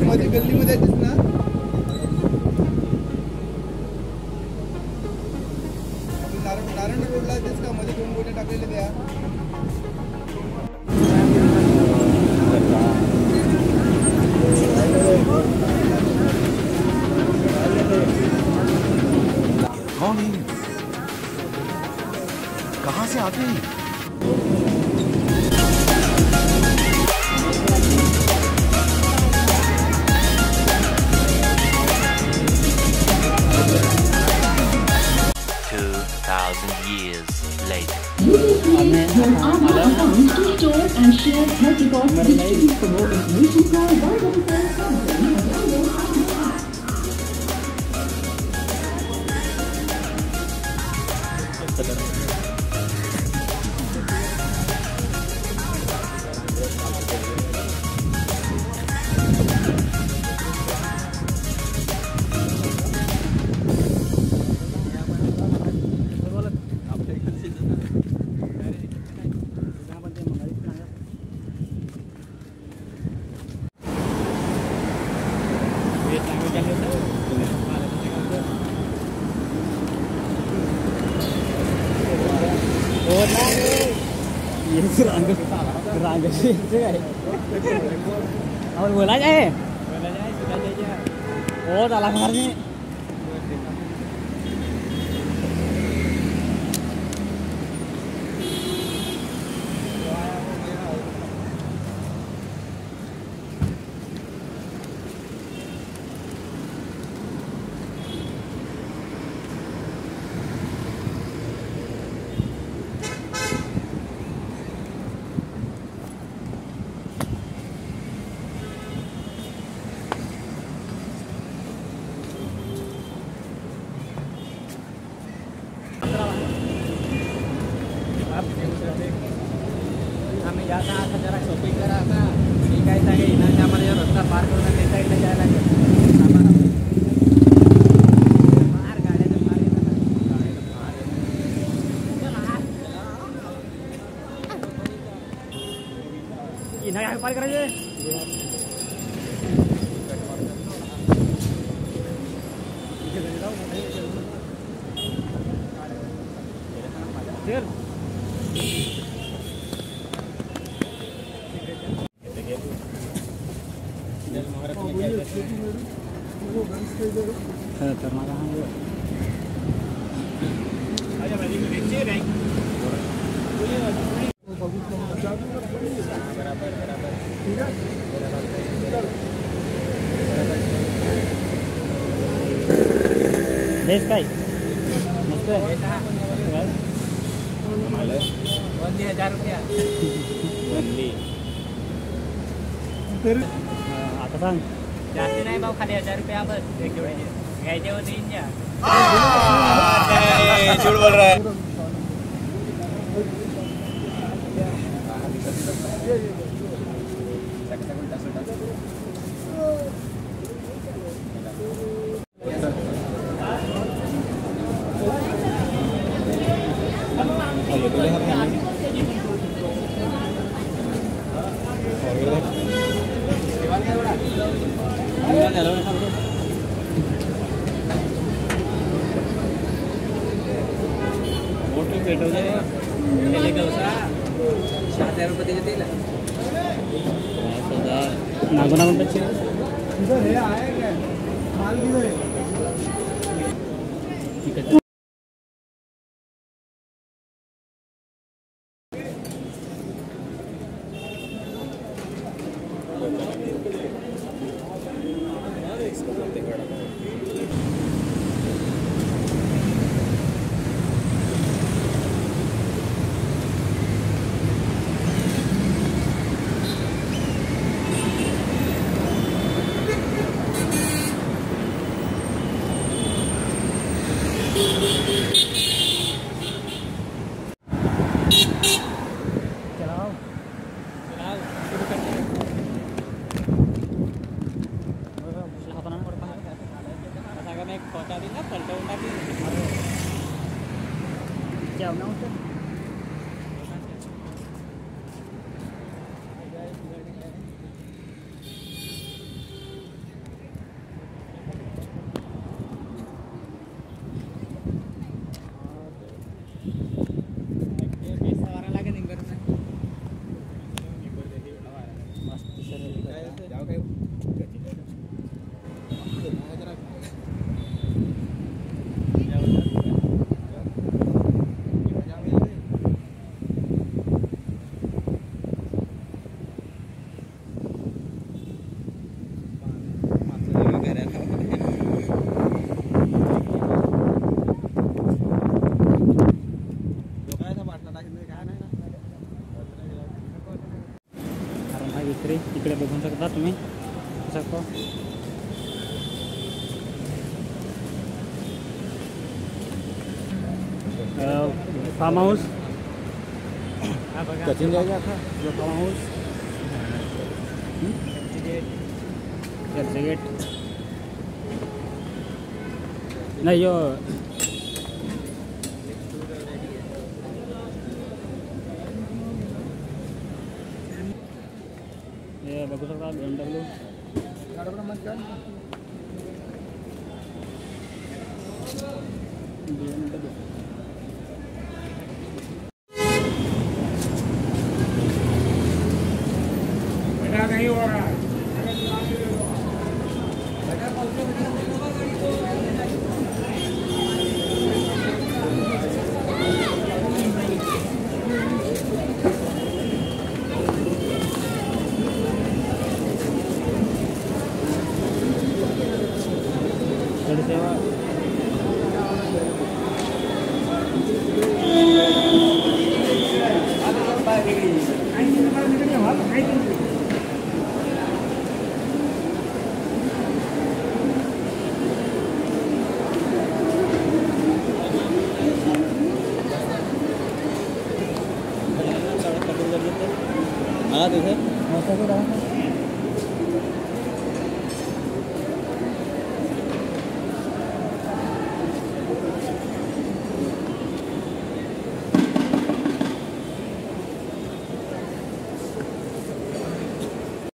मध्ये गल्लीमध्ये येतेस ना नारायण रोडला येतेस का मध्ये 2 गोटे टाकलेले त्या कौन है कहाँ से आते हैं 2,000 years later. Turn on our accounts to store and share health records with you. For more information, call 177 or download our app. Gerang sih, awal bola aja ya. Oh, dalam harnya. आम्ही जाता आता जरा shopping करा आता ठीक आहे ताई इनाच्या आम्हाला जो रस्ता पार करून त्या साईडला जायला लागेल आम्हाला मार गाड्याचं मार येतं ना गाड्याचं मार इना काय पार करायचे चल बेस काय मस्त आहे 1000 रुपया आता सांग जास्ती नाही भाऊ खाली 1000 रुपया बस एक जोडीचे घ्यायचे होते इंजा झूठ बोल रहा है पेट्रोल नागोना बच्चे इधर है आया क्या माल किधर है ठीक है हा विक्री इकडे बघू शकता तुम्ही शकतो. फार्म हाऊस सचिन जाएगा था फार्म हाऊस चर्चगेट नाही यो हे बघू शकता BMW सेवा हाँ देखो